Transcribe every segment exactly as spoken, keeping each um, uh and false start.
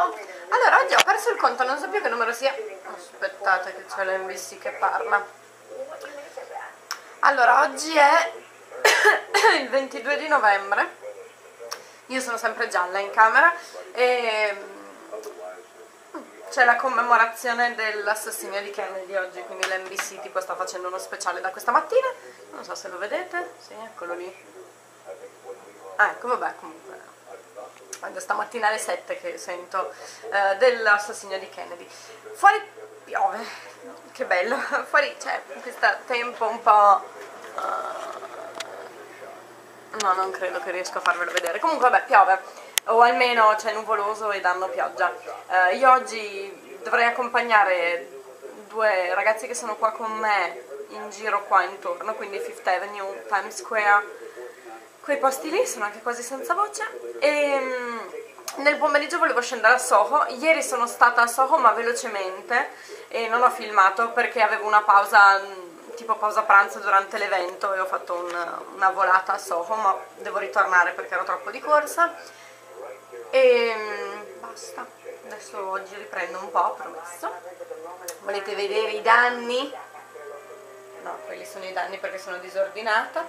Ciao! Allora, oggi ho perso il conto, non so più che numero sia. Aspettate che c'è l'N B C che parla. Allora, oggi è il ventidue di novembre. Io sono sempre gialla in camera e c'è la commemorazione dell'assassinio di Kennedy oggi, quindi l'N B C tipo sta facendo uno speciale da questa mattina. Non so se lo vedete. Sì, eccolo lì. Ah, ecco, vabbè, comunque. Da stamattina alle sette che sento eh, dell'assassinio di Kennedy. Fuori piove, che bello, fuori c'è questo tempo un po'... Uh... no, non credo che riesco a farvelo vedere, comunque vabbè, piove, o almeno c'è nuvoloso e danno pioggia. Uh, io oggi dovrei accompagnare due ragazzi che sono qua con me in giro qua intorno, quindi Fifth Avenue, Times Square, quei posti lì, sono anche quasi senza voce. E um, nel pomeriggio volevo scendere a Soho. Ieri sono stata a Soho ma velocemente e non ho filmato perché avevo una pausa, tipo pausa pranzo durante l'evento, e ho fatto un, una volata a Soho, ma devo ritornare perché ero troppo di corsa. E um, basta, adesso oggi riprendo un po', promesso. Volete vedere i danni? No, quelli sono i danni perché sono disordinata.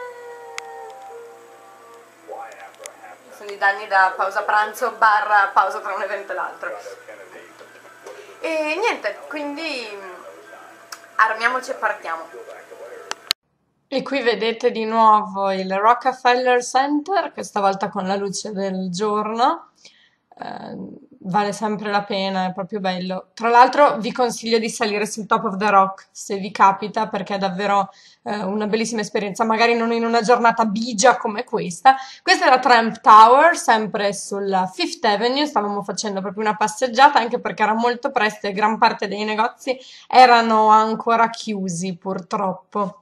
Sono i danni da pausa pranzo barra pausa tra un evento e l'altro. E niente, quindi armiamoci e partiamo. E qui vedete di nuovo il Rockefeller Center, questa volta con la luce del giorno. Eh, vale sempre la pena, è proprio bello. Tra l'altro vi consiglio di salire sul Top of the Rock se vi capita, perché è davvero eh, una bellissima esperienza, magari non in una giornata bigia come questa. Questa è la Trump Tower, sempre sulla Fifth Avenue. Stavamo facendo proprio una passeggiata, anche perché era molto presto e gran parte dei negozi erano ancora chiusi, purtroppo.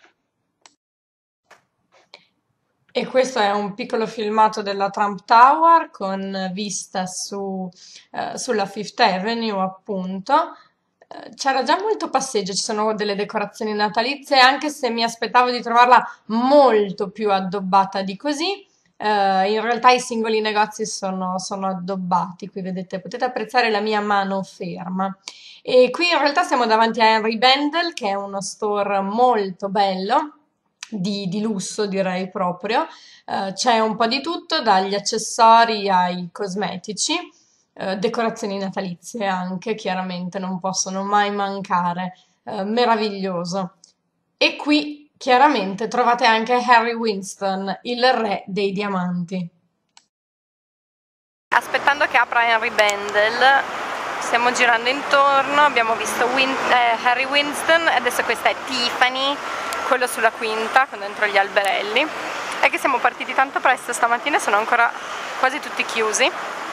E questo è un piccolo filmato della Trump Tower con vista su, eh, sulla Fifth Avenue, appunto. Eh, c'era già molto passeggio, ci sono delle decorazioni natalizie, anche se mi aspettavo di trovarla molto più addobbata di così. Eh, in realtà i singoli negozi sono, sono addobbati, qui vedete, potete apprezzare la mia mano ferma. E qui in realtà siamo davanti a Henry Bendel, che è uno store molto bello. Di, di lusso, direi proprio. Eh, c'è un po' di tutto, dagli accessori ai cosmetici, eh, decorazioni natalizie anche, chiaramente non possono mai mancare. Eh, meraviglioso. E qui chiaramente trovate anche Harry Winston, il re dei diamanti. Aspettando che apra Henry Bendel, stiamo girando intorno, abbiamo visto Win eh, Harry Winston, e adesso questa è Tiffany, quello sulla quinta, con dentro gli alberelli. È che siamo partiti tanto presto stamattina, sono ancora quasi tutti chiusi,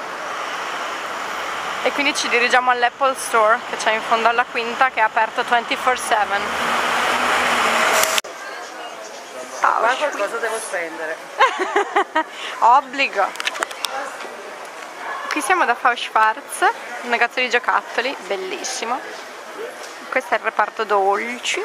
e quindi ci dirigiamo all'Apple Store che c'è in fondo alla quinta, che è aperto ventiquattro sette. Ma qualcosa devo spendere. Obbligo. Qui siamo da Fausch Schwarz, un negozio di giocattoli bellissimo. Questo è il reparto dolci.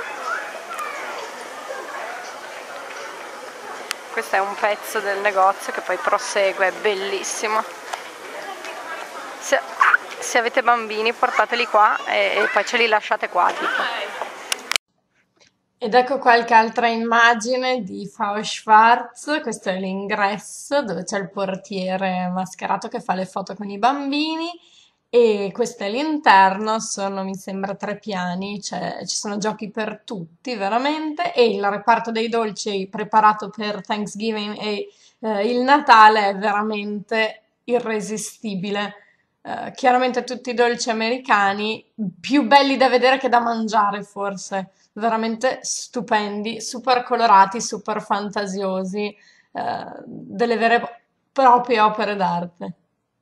Questo è un pezzo del negozio che poi prosegue, è bellissimo. Se, ah, se avete bambini portateli qua e, e poi ce li lasciate qua, tipo. Ed ecco qualche altra immagine di Fausch Schwarz. Questo è l'ingresso dove c'è il portiere mascherato che fa le foto con i bambini. E questo è l'interno, sono mi sembra tre piani, cioè ci sono giochi per tutti veramente, e il reparto dei dolci preparato per Thanksgiving e eh, il Natale è veramente irresistibile. Eh, chiaramente tutti i dolci americani, più belli da vedere che da mangiare forse, veramente stupendi, super colorati, super fantasiosi, eh, delle vere e proprie opere d'arte.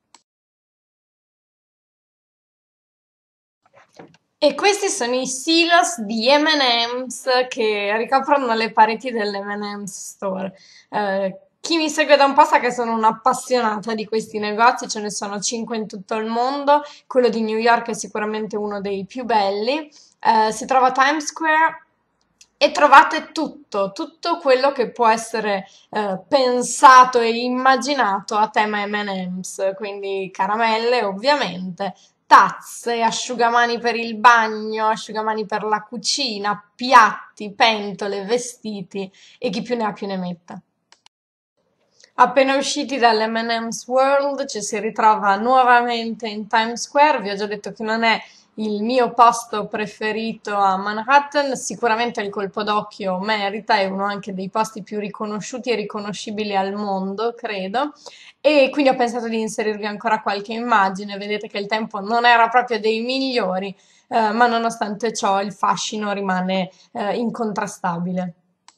E questi sono i silos di M and M's che ricoprono le pareti dell'M and M's Store. Eh, chi mi segue da un po' sa che sono un'appassionata di questi negozi, ce ne sono cinque in tutto il mondo, quello di New York è sicuramente uno dei più belli. Eh, si trova a Times Square, e trovate tutto, tutto quello che può essere eh, pensato e immaginato a tema M and M's, quindi caramelle ovviamente, tazze, asciugamani per il bagno, asciugamani per la cucina, piatti, pentole, vestiti e chi più ne ha più ne metta. Appena usciti dall'M and M's World ci si ritrova nuovamente in Times Square, vi ho già detto che non è il mio posto preferito a Manhattan, sicuramente il colpo d'occhio merita, è uno anche dei posti più riconosciuti e riconoscibili al mondo, credo, e quindi ho pensato di inserirvi ancora qualche immagine, vedete che il tempo non era proprio dei migliori, eh, ma nonostante ciò il fascino rimane eh, incontrastabile.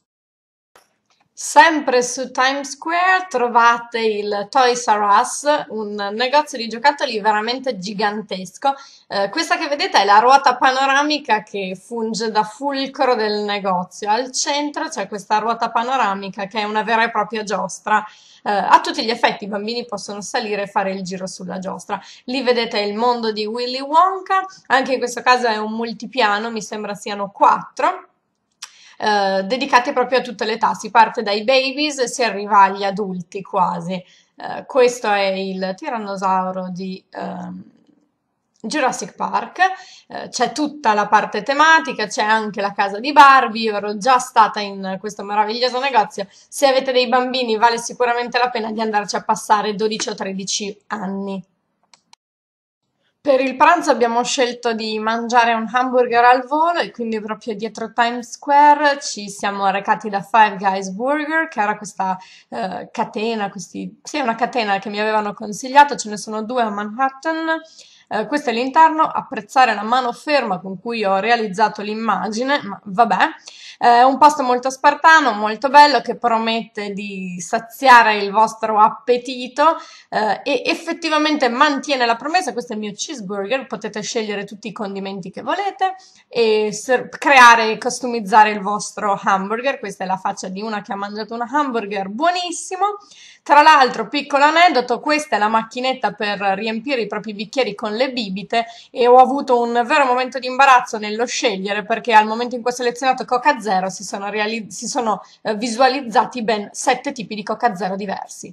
Sempre su Times Square trovate il Toys R Us, un negozio di giocattoli veramente gigantesco. Eh, questa che vedete è la ruota panoramica che funge da fulcro del negozio. Al centro c'è questa ruota panoramica che è una vera e propria giostra. Eh, a tutti gli effetti i bambini possono salire e fare il giro sulla giostra. Lì vedete il mondo di Willy Wonka, anche in questo caso è un multipiano, mi sembra siano quattro. Eh, dedicati proprio a tutte le età, si parte dai babies e si arriva agli adulti quasi. Eh, questo è il tirannosauro di ehm, Jurassic Park, eh, c'è tutta la parte tematica, c'è anche la casa di Barbie, io ero già stata in questo meraviglioso negozio, se avete dei bambini vale sicuramente la pena di andarci a passare dodici o tredici anni. Per il pranzo abbiamo scelto di mangiare un hamburger al volo e quindi proprio dietro Times Square ci siamo recati da Five Guys Burger, che era questa eh, catena, questi, sì, è una catena che mi avevano consigliato, ce ne sono due a Manhattan. Eh, questo è l'interno, apprezzare la mano ferma con cui ho realizzato l'immagine, ma vabbè. È un posto molto spartano, molto bello, che promette di saziare il vostro appetito eh, e effettivamente mantiene la promessa. Questo è il mio cheeseburger, potete scegliere tutti i condimenti che volete e creare e customizzare il vostro hamburger. Questa è la faccia di una che ha mangiato un hamburger buonissimo. Tra l'altro, piccolo aneddoto, questa è la macchinetta per riempire i propri bicchieri con le bibite e ho avuto un vero momento di imbarazzo nello scegliere perché al momento in cui ho selezionato Coca Zero si sono, si sono eh, visualizzati ben sette tipi di Coca Zero diversi.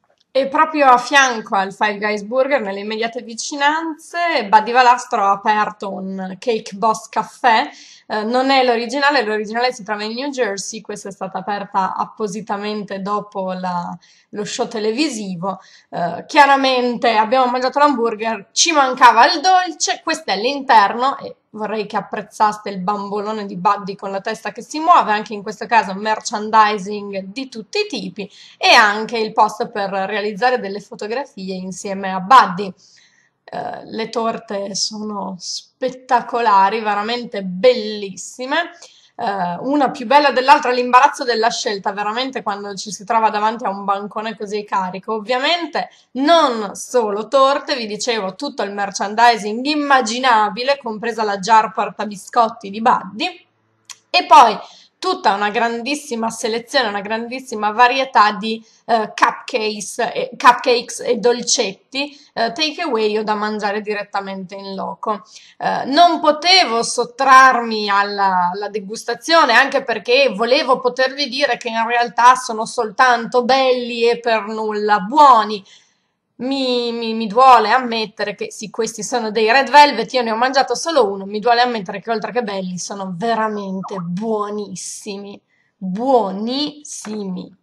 E proprio a fianco al Five Guys Burger, nelle immediate vicinanze, Buddy Valastro ha aperto un Cake Boss Caffè. Eh, non è l'originale, l'originale si trova in New Jersey, questa è stata aperta appositamente dopo la, lo show televisivo. Eh, chiaramente abbiamo mangiato l'hamburger, ci mancava il dolce, questo è l'interno e vorrei che apprezzaste il bambolone di Buddy con la testa che si muove, anche in questo caso merchandising di tutti i tipi e anche il post per realizzare delle fotografie insieme a Buddy. Uh, le torte sono spettacolari, veramente bellissime, uh, una più bella dell'altra, l'imbarazzo della scelta veramente quando ci si trova davanti a un bancone così carico. Ovviamente non solo torte, vi dicevo tutto il merchandising immaginabile, compresa la jar portabiscotti di Buddy e poi tutta una grandissima selezione, una grandissima varietà di uh, cupcakes, e, cupcakes e dolcetti uh, take away o da mangiare direttamente in loco. Uh, non potevo sottrarmi alla, alla degustazione anche perché volevo potervi dire che in realtà sono soltanto belli e per nulla buoni. Mi, mi, mi duole ammettere che sì, questi sono dei Red Velvet, io ne ho mangiato solo uno, mi duole ammettere che oltre che belli sono veramente buonissimi, buonissimi.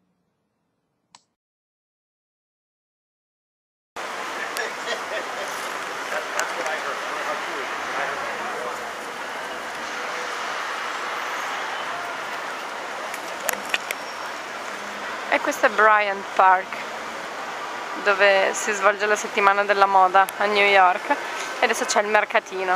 E questo è Bryant Park, dove si svolge la settimana della moda a New York e adesso c'è il mercatino.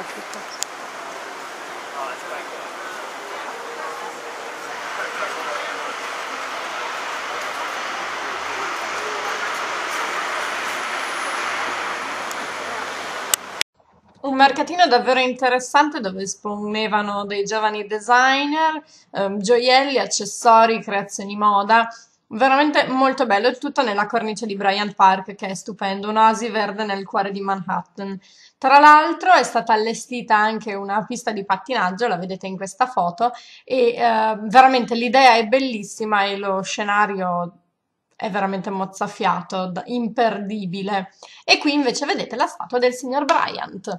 Un mercatino davvero interessante dove esponevano dei giovani designer, ehm, gioielli, accessori, creazioni moda. Veramente molto bello, il tutto nella cornice di Bryant Park, che è stupendo, un'oasi verde nel cuore di Manhattan. Tra l'altro è stata allestita anche una pista di pattinaggio, la vedete in questa foto, e eh, veramente l'idea è bellissima e lo scenario è veramente mozzafiato, d- imperdibile. E qui invece vedete la statua del signor Bryant.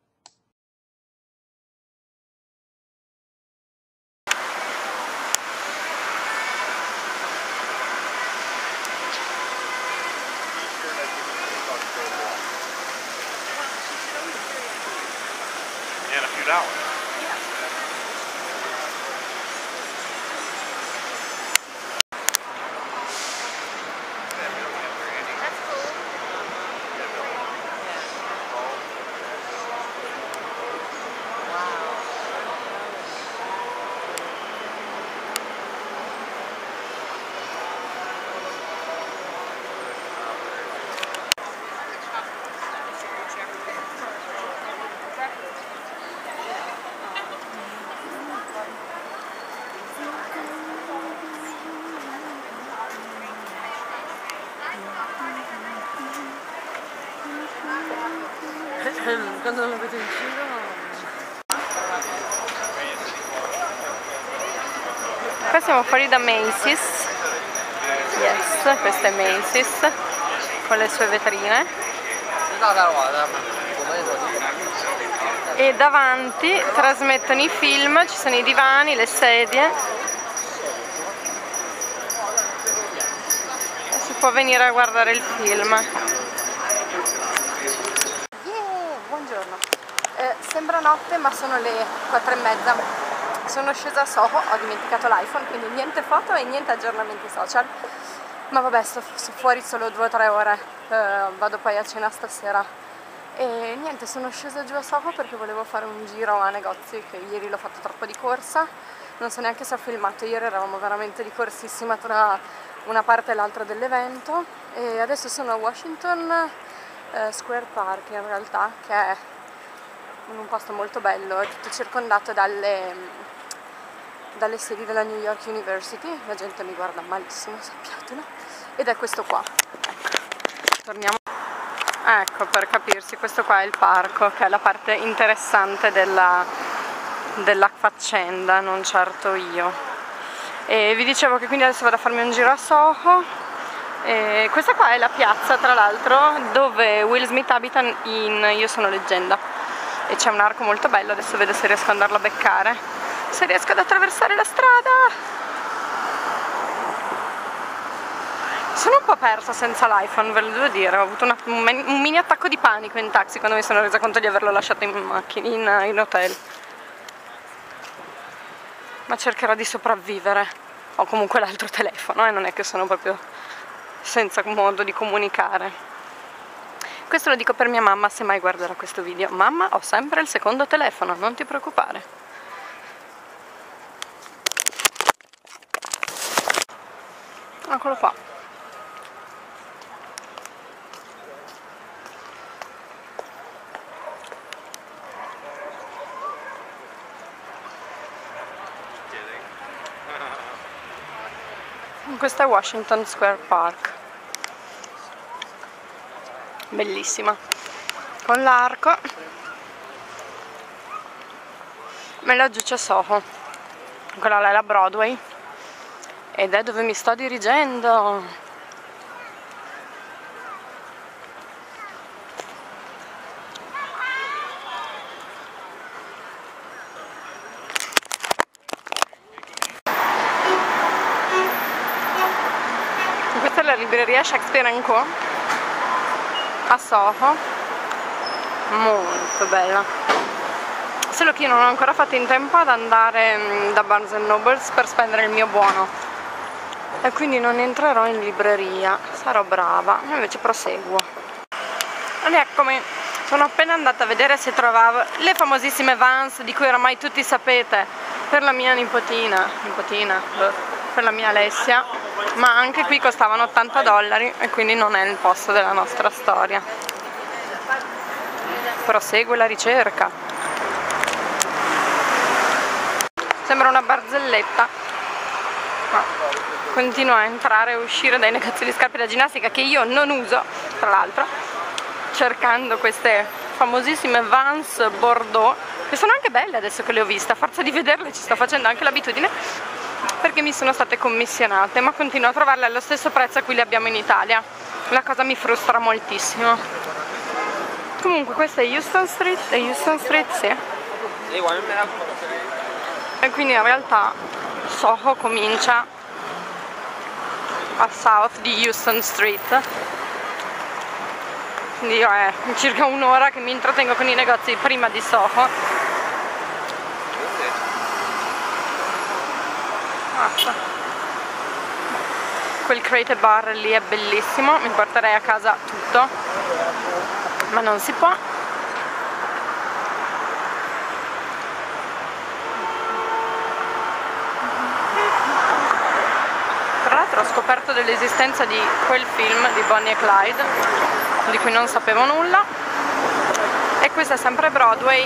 And a few dollars. Quando lo vedo in giro. Qua siamo fuori da Macy's. Yes, questa è Macy's con le sue vetrine. E davanti trasmettono i film, ci sono i divani, le sedie. E si può venire a guardare il film. Buongiorno, eh, sembra notte ma sono le quattro e mezza, sono scesa a Soho, ho dimenticato l'iPhone, quindi niente foto e niente aggiornamenti social, ma vabbè, sto, sto fuori solo due o tre ore, eh, vado poi a cena stasera e niente, sono scesa giù a Soho perché volevo fare un giro a negozi, che ieri l'ho fatto troppo di corsa, non so neanche se ho filmato, ieri eravamo veramente di corsissima tra una parte e l'altra dell'evento e adesso sono a Washington Square Park in realtà, che è in un posto molto bello, è tutto circondato dalle, dalle sedi della New York University, la gente mi guarda malissimo, sappiatelo, ed è questo qua. Torniamo. Ecco, per capirsi, questo qua è il parco, che è la parte interessante della, della faccenda, non certo io. E vi dicevo che quindi adesso vado a farmi un giro a Soho. E questa qua è la piazza, tra l'altro, dove Will Smith abita in Io sono leggenda, e c'è un arco molto bello, adesso vedo se riesco ad andarlo a beccare, se riesco ad attraversare la strada. Sono un po' persa senza l'iPhone, ve lo devo dire, ho avuto una, un, un mini attacco di panico in taxi quando mi sono resa conto di averlo lasciato in macchina, in, in hotel, ma cercherò di sopravvivere. Ho comunque l'altro telefono e eh, non è che sono proprio senza modo di comunicare. Questo lo dico per mia mamma, se mai guarderà questo video. Mamma, ho sempre il secondo telefono, non ti preoccupare. Eccolo qua. Questa è Washington Square Park, bellissima, con l'arco. Me laggiù c'è Soho, quella là è la Broadway ed è dove mi sto dirigendo. La libreria Shakespeare and Co a Soho, molto bella, solo che io non ho ancora fatto in tempo ad andare da Barnes and Noble per spendere il mio buono e quindi non entrerò in libreria, sarò brava, invece proseguo. Ed eccomi, sono appena andata a vedere se trovavo le famosissime Vans di cui oramai tutti sapete, per la mia nipotina, nipotina, per la mia Alessia, ma anche qui costavano ottanta dollari e quindi non è il posto della nostra storia. Prosegue la ricerca. Sembra una barzelletta, ma continuo a entrare e uscire dai negozi di scarpe da ginnastica che io non uso, tra l'altro, cercando queste famosissime Vans Bordeaux, che sono anche belle adesso che le ho viste, a forza di vederle ci sto facendo anche l'abitudine, perché mi sono state commissionate, ma continuo a trovarle allo stesso prezzo a cui le abbiamo in Italia. La cosa mi frustra moltissimo. Comunque questa è Houston Street, è Houston Street, sì. E quindi in realtà Soho comincia a south di Houston Street. Quindi io è circa un'ora che mi intrattengo con i negozi prima di Soho. Ah, quel Crate Bar lì è bellissimo, mi porterei a casa tutto, ma non si può. Tra l'altro ho scoperto dell'esistenza di quel film di Bonnie e Clyde, di cui non sapevo nulla, e questo è sempre Broadway,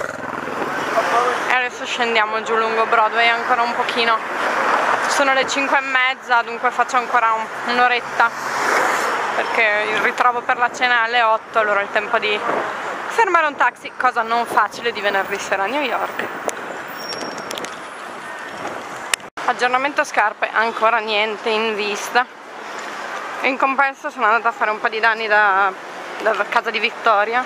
e adesso scendiamo giù lungo Broadway ancora un pochino. Sono le cinque e mezza, dunque faccio ancora un'oretta, perché il ritrovo per la cena è alle otto, allora è il tempo di fermare un taxi, cosa non facile di venerdì sera a New York. Aggiornamento scarpe, ancora niente in vista. In compenso sono andata a fare un po' di danni da, da casa di Vittoria,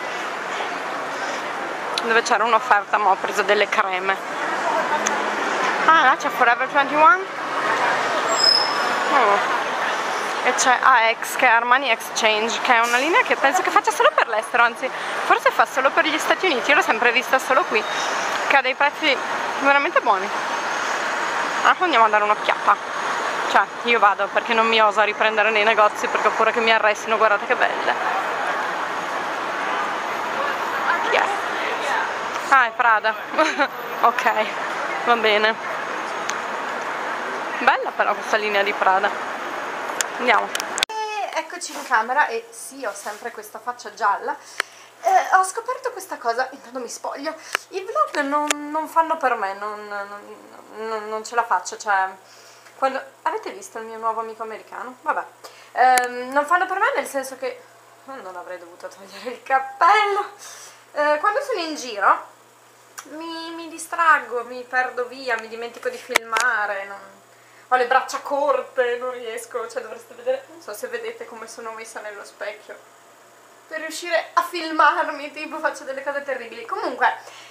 dove c'era un'offerta, ma ho preso delle creme. Ah, là c'è Forever ventuno. Oh. E c'è A X, che è Armani Exchange, che è una linea che penso che faccia solo per l'estero, anzi forse fa solo per gli Stati Uniti, io l'ho sempre vista solo qui, che ha dei prezzi veramente buoni. Ah, andiamo a dare un'occhiata. Cioè, io vado perché non mi oso a riprendere nei negozi perché ho paura che mi arrestino, guardate che belle. Chi è? Ah, è Prada. Ok, va bene. Bella però questa linea di Prada. Andiamo. E eccoci in camera e sì, ho sempre questa faccia gialla. Eh, ho scoperto questa cosa, intanto mi spoglio. I vlog non, non fanno per me, non, non, non ce la faccio, cioè... Quando... Avete visto il mio nuovo amico americano? Vabbè, ehm, non fanno per me nel senso che non avrei dovuto togliere il cappello. Eh, quando sono in giro mi, mi distraggo, mi perdo via, mi dimentico di filmare, non... ho le braccia corte, non riesco, cioè dovreste vedere, non so se vedete come sono messa nello specchio per riuscire a filmarmi, tipo faccio delle cose terribili. Comunque...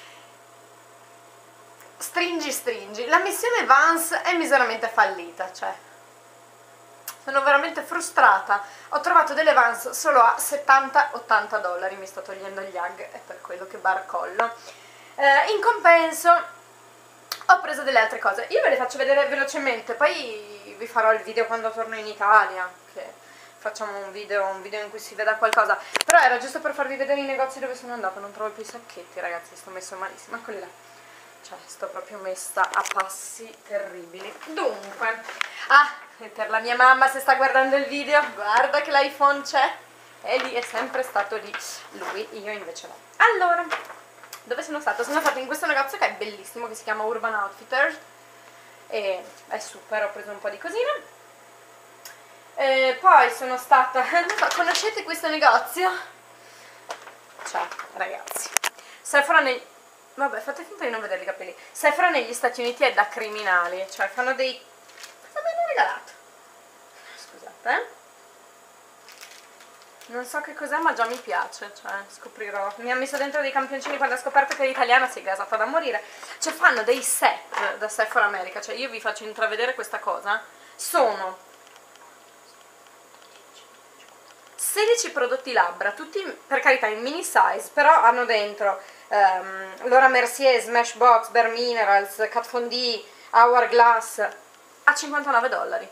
Stringi stringi, la missione Vans è miseramente fallita, cioè sono veramente frustrata. Ho trovato delle Vans solo a settanta ottanta dollari, mi sto togliendo gli hug, è per quello che barcollo. Eh, in compenso ho preso delle altre cose, io ve le faccio vedere velocemente, poi vi farò il video quando torno in Italia, che facciamo un video, un video in cui si veda qualcosa, però era giusto per farvi vedere i negozi dove sono andata. Non trovo più i sacchetti, ragazzi, sto messo malissimo, eccoli là. Cioè, sto proprio messa a passi terribili. Dunque, ah, e per la mia mamma, se sta guardando il video, guarda che l'iPhone c'è, e lì è sempre stato lì lui, io invece no. Allora, dove sono stata? Sono stata in questo negozio che è bellissimo, che si chiama Urban Outfitters, e è super, ho preso un po' di cosine. E poi sono stata, non so, conoscete questo negozio? Cioè, ragazzi, Sephora nei... Vabbè, fate finta di non vedere i capelli. Sephora negli Stati Uniti è da criminali, cioè fanno dei... Cosa mi hanno regalato? Scusate, eh? Non so che cos'è, ma già mi piace, cioè scoprirò. Mi ha messo dentro dei campioncini quando ha scoperto che l'italiana si è gasata da morire. Cioè fanno dei set da Sephora America, cioè io vi faccio intravedere questa cosa. Sono sedici prodotti labbra, tutti per carità in mini size, però hanno dentro... Um, Laura Mercier, Smashbox, Bare Minerals, Kat Von D, Hourglass a cinquantanove dollari.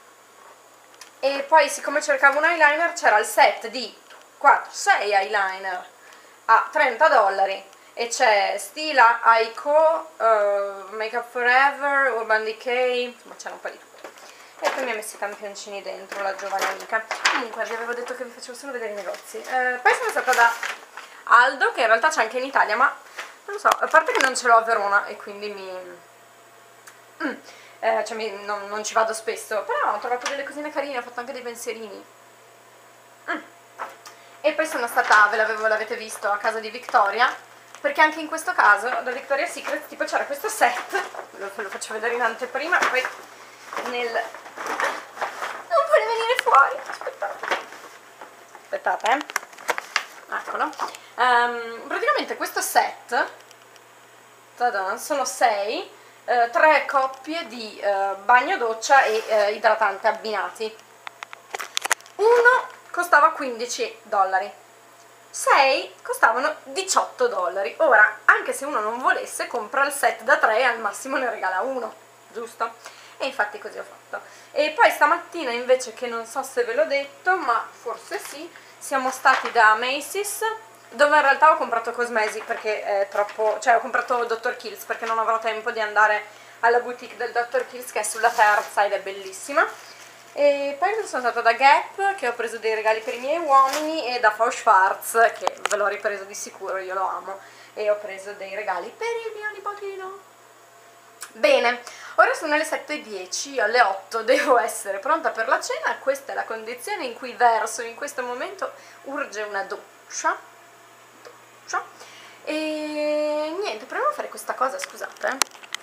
E poi, siccome cercavo un eyeliner, c'era il set di quattro sei eyeliner a trenta dollari, e c'è Stila, Aiko, uh, Makeup Forever, Urban Decay, insomma c'era un po' di tutto. E poi mi ha messo i campioncini dentro la giovane amica. Comunque vi avevo detto che vi facevo solo vedere i negozi. Uh, poi sono stata da Aldo, che in realtà c'è anche in Italia, ma non lo so, a parte che non ce l'ho a Verona e quindi mi... Mm, eh, cioè mi, non, non ci vado spesso, però ho trovato delle cosine carine, ho fatto anche dei pensierini. Mm. E poi sono stata, ve l'avevo, l'avete visto, a casa di Victoria, perché anche in questo caso da Victoria's Secret tipo c'era questo set, ve lo faccio vedere in anteprima, poi nel... non vuole venire fuori, aspettate, aspettate, eh. Eccolo. Um, praticamente questo set, tada, sono sei, eh, tre coppie di eh, bagno doccia e eh, idratante abbinati. Uno costava quindici dollari, sei costavano diciotto dollari. Ora, anche se uno non volesse, compra il set da tre e al massimo ne regala uno, giusto? E infatti così ho fatto. E poi stamattina invece, che non so se ve l'ho detto, ma forse sì, siamo stati da Macy's, dove in realtà ho comprato cosmesi perché è troppo, cioè ho comprato doctor Kills perché non avrò tempo di andare alla boutique del doctor Kills, che è sulla terza ed è bellissima. E poi sono stata da Gap, che ho preso dei regali per i miei uomini, e da Faux Schwarz, che ve l'ho ripreso di sicuro, io lo amo, e ho preso dei regali per il mio nipotino. Bene, ora sono le sette e dieci, io alle otto devo essere pronta per la cena. Questa è la condizione in cui verso in questo momento, urge una doccia, doccia. E niente, proviamo a fare questa cosa, scusate.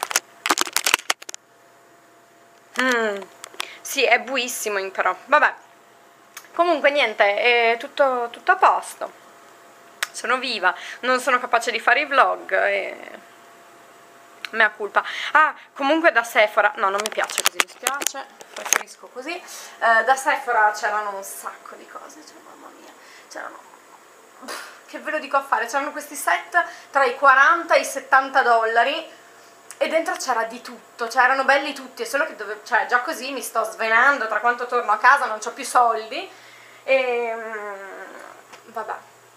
Mmm, sì, è buissimo però, vabbè. Comunque niente, è tutto, tutto a posto. Sono viva, non sono capace di fare i vlog e... mea culpa. Ah, comunque da Sephora, no, non mi piace così, mi spiace, preferisco così. Eh, da Sephora c'erano un sacco di cose, cioè mamma mia, c'erano, che ve lo dico a fare, c'erano questi set tra i quaranta e i settanta dollari e dentro c'era di tutto, cioè erano belli tutti, solo che dove, cioè già così mi sto svenando, tra quanto torno a casa non ho più soldi e mm, vabbè,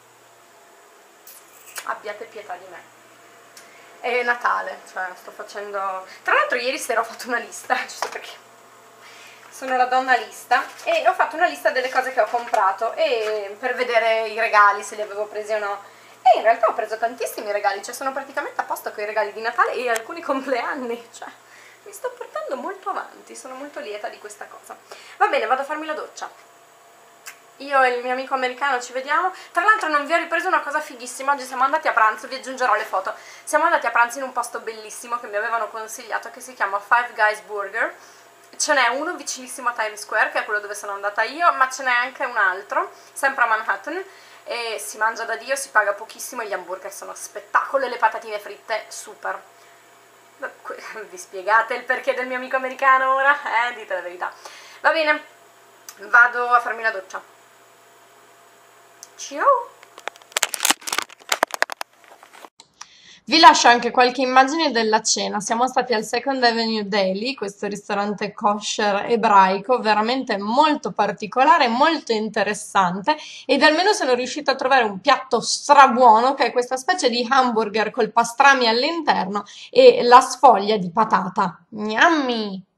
abbiate pietà di me. È Natale, cioè sto facendo... Tra l'altro ieri sera ho fatto una lista, giusto perché sono la donna lista, e ho fatto una lista delle cose che ho comprato e per vedere i regali, se li avevo presi o no. E in realtà ho preso tantissimi regali, cioè sono praticamente a posto con i regali di Natale e alcuni compleanni, cioè mi sto portando molto avanti, sono molto lieta di questa cosa. Va bene, vado a farmi la doccia. Io e il mio amico americano ci vediamo. Tra l'altro non vi ho ripreso una cosa fighissima, oggi siamo andati a pranzo, vi aggiungerò le foto. Siamo andati a pranzo in un posto bellissimo che mi avevano consigliato, che si chiama Five Guys Burger. Ce n'è uno vicinissimo a Times Square, che è quello dove sono andata io, ma ce n'è anche un altro, sempre a Manhattan, e si mangia da Dio, si paga pochissimo e gli hamburger sono spettacolo e le patatine fritte super. Vi spiegate il perché del mio amico americano ora? Eh, dite la verità. Va bene, vado a farmi la doccia. Ciao! Vi lascio anche qualche immagine della cena. Siamo stati al Second Avenue Deli, questo ristorante kosher ebraico, veramente molto particolare, molto interessante, ed almeno sono riuscita a trovare un piatto strabuono, che è questa specie di hamburger col pastrami all'interno e la sfoglia di patata. Yummy!